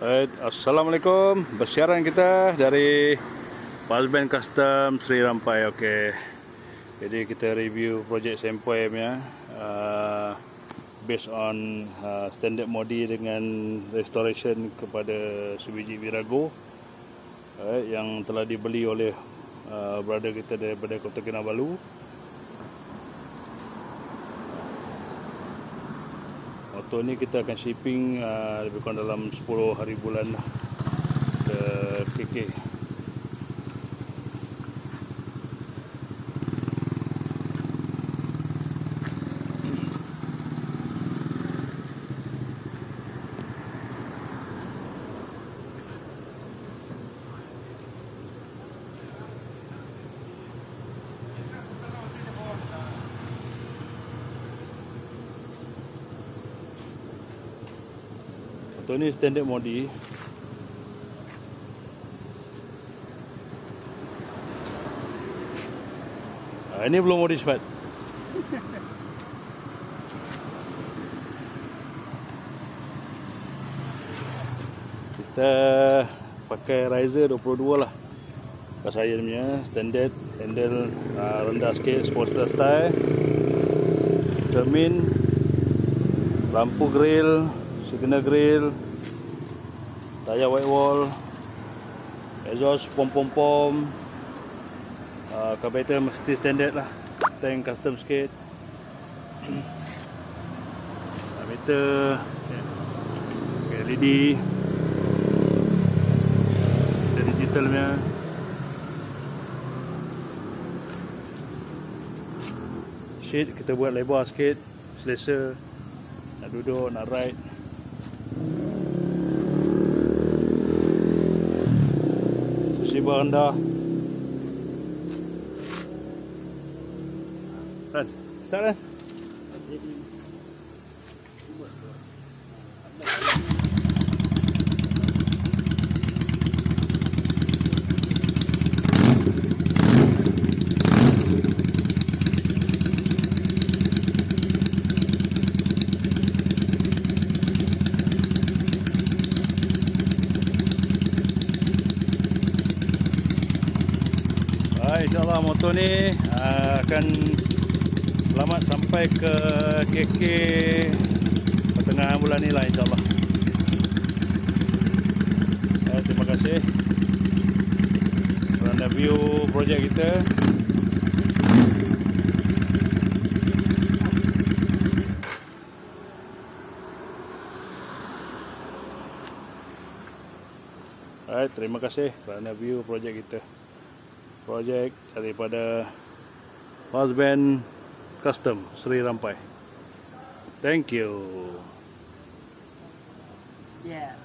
Assalamualaikum. Bersiaran kita dari Husband Custom Sri Rampai. Okey. Jadi kita review projek sempoi punya based on standard modi dengan restoration kepada sebiji Virago yang telah dibeli oleh brother kita daripada Kota Kinabalu. Motor ni kita akan shipping lebih kurang dalam 10 hari bulan lah ke KK. Motor ni standard modi. Ini belum modi cepat. Kita pakai riser 22 lah. Pas saya punya standard handle rendah sikit, Sportster style. Cermin, lampu grill, signal grill, tayar white wall, exhaust pom-pom-pom, carburetor mesti standard lah, tank custom sikit, meter, LED, digital punya. Sheet kita buat lebar sikit, selesa nak duduk, nak ride. Sibar rendah. Kan? Start kan? InsyaAllah motor ni akan selamat sampai ke KK pertengahan bulan ni lah, insyaAllah. Terima kasih kerana view projek kita. Terima kasih kerana view projek kita. Projek daripada Husband Custom Sri Rampai. Thank you. Yeah.